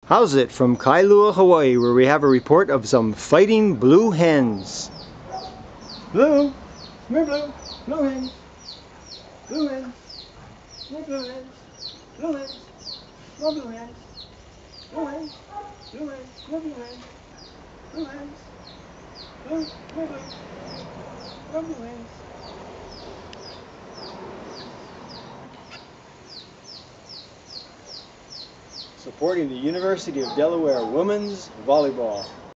How's it from Kailua, Hawaii, where we have a report of some fighting blue hens. Blue, come here, Blue. Blue hens. Blue hens. Come here, blue hens. Blue hens. Come on, blue hens. Blue hens. Blue hens. Come on, blue hens. Blue hens. Blue. Come here, blue. Come on, blue hens. Supporting the University of Delaware women's volleyball.